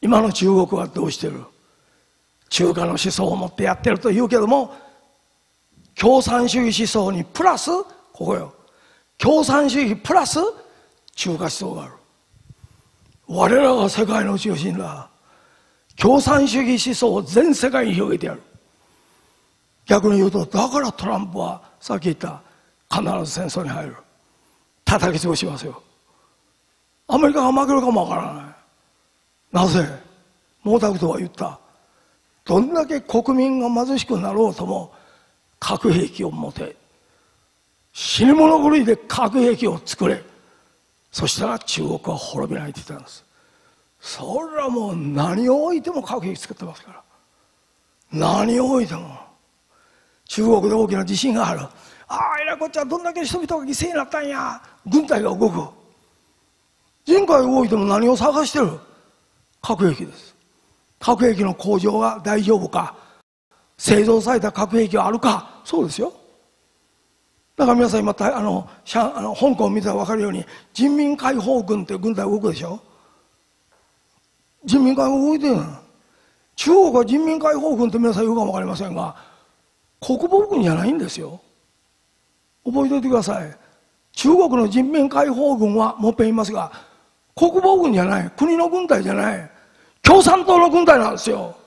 今の中国はどうしてる？中華の思想を持ってやってると言うけども、共産主義思想にプラス、ここよ、共産主義プラス中華思想がある。我らが世界の中心だ。共産主義思想を全世界に広げてやる。逆に言うと、だからトランプはさっき言った必ず戦争に入る。叩き潰しますよ。アメリカが負けるかもわからない。なぜ？毛沢東は言った。どんだけ国民が貧しくなろうとも核兵器を持て。死に物狂いで核兵器を作れ。そしたら中国は滅びないって言ったんです。それはもう何を置いても核兵器作ってますから。何を置いても。中国で大きな地震がある。ああ、えらいこっちゃ、どんだけ人々が犠牲になったんや。軍隊が動く。人海が動いても何を探してる？核兵器です。核兵器の工場が大丈夫か、製造された核兵器はあるか。そうですよ。だから皆さん今香港を見たら分かるように、人民解放軍って軍隊動くでしょ。人民解放動いてる。中国は人民解放軍って皆さん言うかも分かりませんが、国防軍じゃないんですよ。覚えておいてください。中国の人民解放軍はもっぺん言いますが、国防軍じゃない、国の軍隊じゃない、共産党の軍隊なんですよ。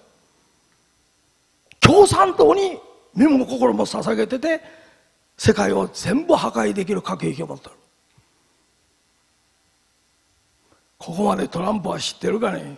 共産党に身も心も捧げてて、世界を全部破壊できる核兵器を持ってる。ここまでトランプは知ってるかね。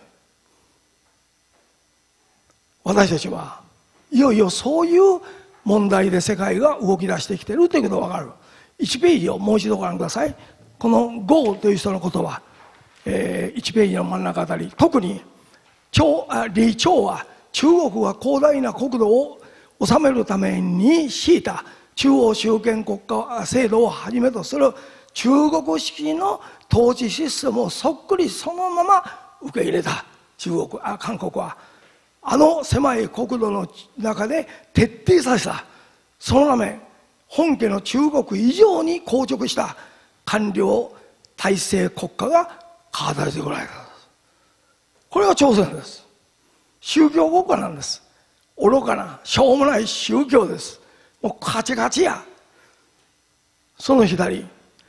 私たちはいよいよそういう問題で世界が動き出してきているということが分かる。1ページをもう一度ご覧ください。このゴーという人の言葉、1ページの真ん中あたり、特に李朝は中国が広大な国土を治めるために敷いた中央集権国家制度をはじめとする中国式の統治システムをそっくりそのまま受け入れた韓国は、あの狭い国土の中で徹底させた。そのため本家の中国以上に硬直した官僚体制国家が形られてこられた。これが朝鮮です。宗教国家なんです。愚かなしょうもない宗教です。もうカチカチや。その左、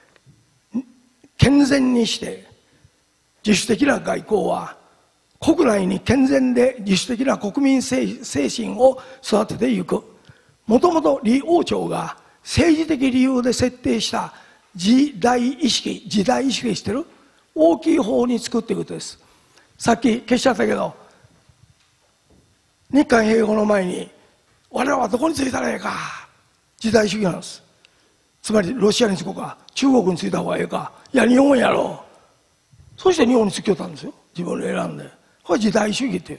健全にして自主的な外交は国内に健全で自主的な国民精神を育てていく。もともと李王朝が政治的理由で設定した時代意識してる大きい方に作っていくことです。さっき消しちゃったけど、日韓併合の前に我々はどこについたらええか、時代主義なんです。つまりロシアにつこうか中国についた方がええか、いや日本やろう。そして日本につきよったんですよ、自分で選んで。これ時代主義っていう。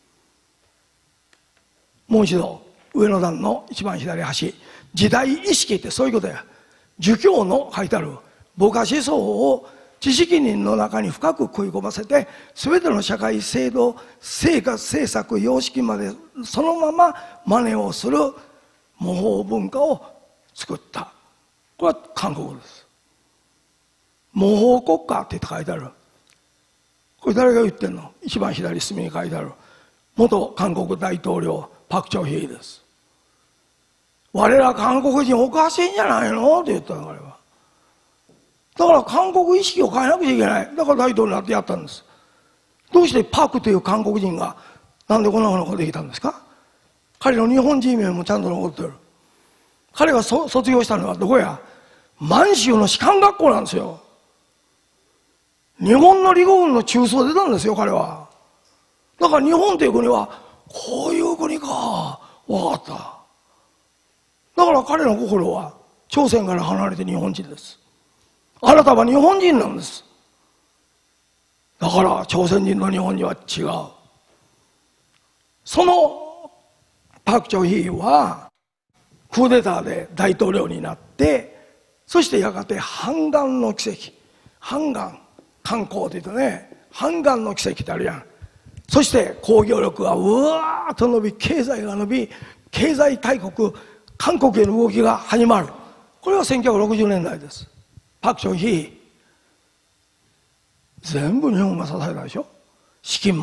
もう一度上の段の一番左端、時代意識ってそういうことや。儒教の書いてある母家思想を知識人の中に深く食い込ませて、全ての社会制度生活政策様式までそのまま真似をする模倣文化を作った。これは韓国です。模倣国家って書いてある。これ誰が言ってんの？一番左隅に書いてある元韓国大統領パク・チョヒです。我ら韓国人おかしいんじゃないのって言ったの、彼は。だから韓国意識を変えなくちゃいけない。だから大統領になってやったんです。どうしてパクという韓国人がなんでこんなことができたんですか？彼の日本人名もちゃんと残ってる。彼が卒業したのはどこや？満州の士官学校なんですよ。日本の陸軍の中枢出たんですよ、彼は。だから日本という国はこういう国か、分かった。だから彼の心は朝鮮から離れて日本人です。あなたは日本人なんです。だから朝鮮人の日本人は違う。そのパク・チョヒはクーデターで大統領になって、そしてやがて反岸の奇跡、反岸観光って言うとね、反岸の奇跡ってあるやん。そして工業力がうわーっと伸び、経済が伸び、経済大国韓国への動きが始まる。これは1960年代です。パク・チョヒ全部日本が支えたでしょ。資金も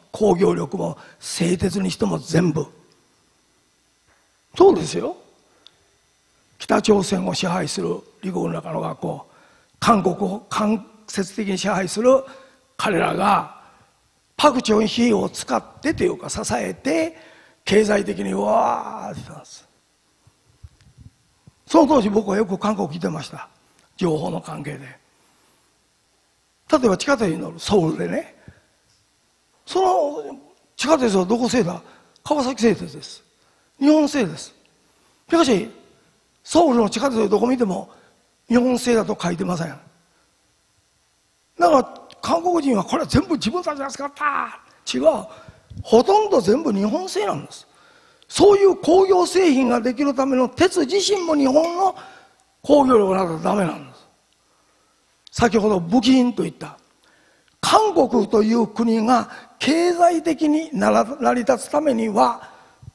工業力も製鉄にしても全部そうですよ。北朝鮮を支配する李剛の中の学校、韓国を間接的に支配する彼らがパク・チョンヒを使ってというか支えて経済的にわーって言ったんです。その当時僕はよく韓国来てました。情報の関係で。例えば地下鉄に乗るソウルでね、その地下鉄はどこ製だ？川崎製鉄です。日本製です。しかしソウルの地下鉄でどこ見ても日本製だと書いてません。だから韓国人はこれは全部自分たちが使った。違う。ほとんど全部日本製なんです。そういう工業製品ができるための鉄自身も日本の工業力などダメなんです。先ほど武器品と言った韓国という国が経済的に成り立つためには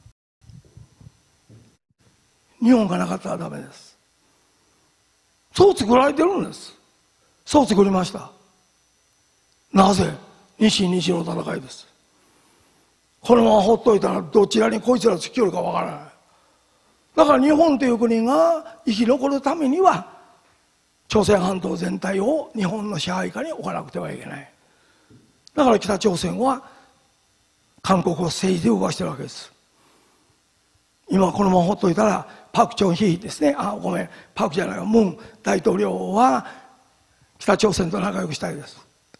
日本がなかったらダメです。そう作られてるんです。そう作りました。なぜ？西の戦いです。このままほっといたらどちらにこいつら突き寄るかわからない。だから日本という国が生き残るためには朝鮮半島全体を日本の支配下に置かなくてはいけない。だから北朝鮮は韓国を政治で動かしてるわけです。今このままほっといたらパク・チョンヒですね、パクじゃないわ、ムン大統領は北朝鮮と仲良くしたいです。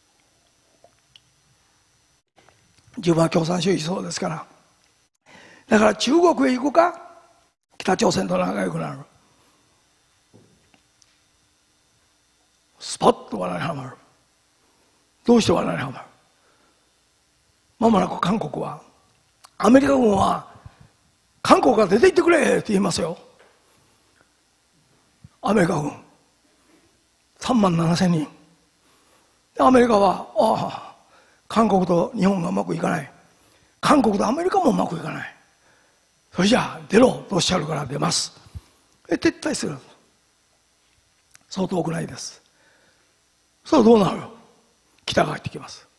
自分は共産主義そうですから。だから中国へ行くか北朝鮮と仲良くなる。スポッと罠にはまる。どうして罠にはまる？まもなく韓国はアメリカ軍は韓国から出て行ってくれって言いますよ。アメリカ軍3万7千人。アメリカは韓国と日本がうまくいかない。韓国とアメリカもうまくいかない。それじゃあ出ろとおっしゃるから出ます。撤退する。そう遠くないです。それはどうなる？北が入ってきます。